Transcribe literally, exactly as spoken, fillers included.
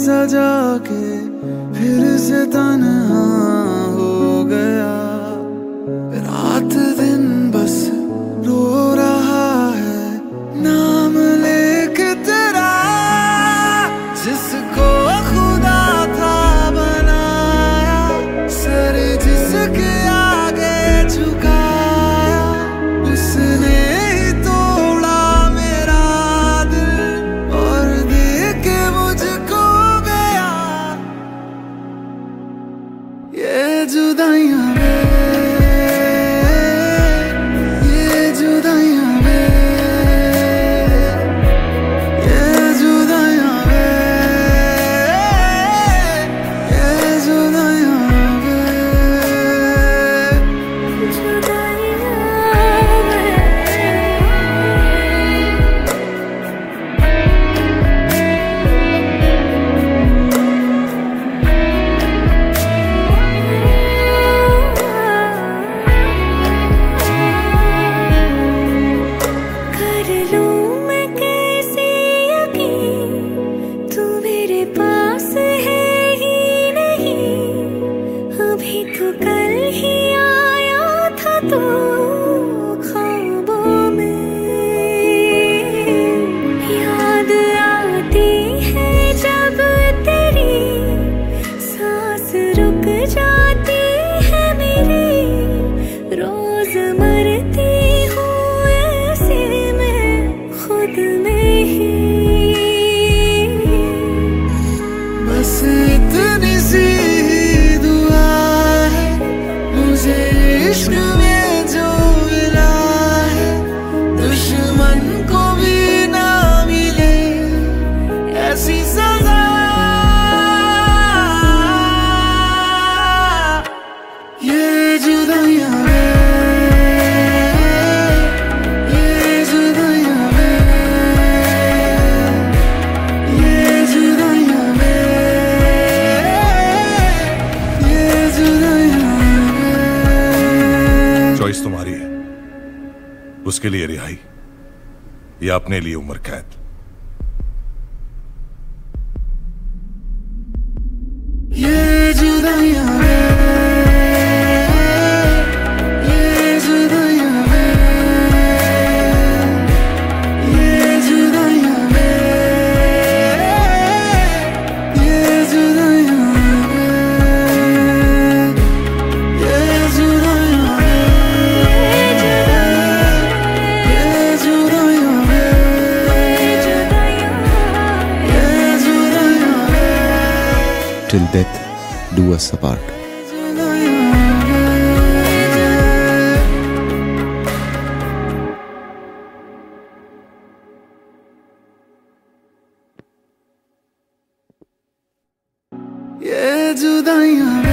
सजा के फिर से तन्हा हो गया। रात दिन बस रो रहा है नाम लेके तेरा, जिसको खुदा था बनाया, सर जिसके आगे झुकाया, उसने ही तोड़ा मेरा दिल और दे के मुझको गया। ये जुदाइयां वे, ये जुदाइयां वे, ये जुदाइयां वे, ये जुदाइयां वे, कर लूं मैं कैसे यकीन, तू मेरे पास है ही नहीं। अभी तो कल ही आया था तू ख्वाबों में। याद आती है जब तेरी, सांस रुक जाती है मेरी। रोज मरती हूँ ऐसे मैं खुद में ही। बस इतनी सी दुआ है मुझे इश्क में जो मिला है, दुश्मन को भी ना मिले ऐसी सजा। ये जुदाइयां वे, ये जुदाइयां वे, ये जुदाइयां वे, ये जुदाइयां वे। चॉइस तुम्हारी है, उसके लिए रिहाई या अपने लिए उम्र कैद। ये जुदाइयां वे, ये जुदाइयां वे, ये जुदाइयां वे, ये जुदाइयां वे, ये जुदाइयां वे, ये जुदाइयां वे, ये जुदाइयां वे। Till death do us apart. ये जुदाइयां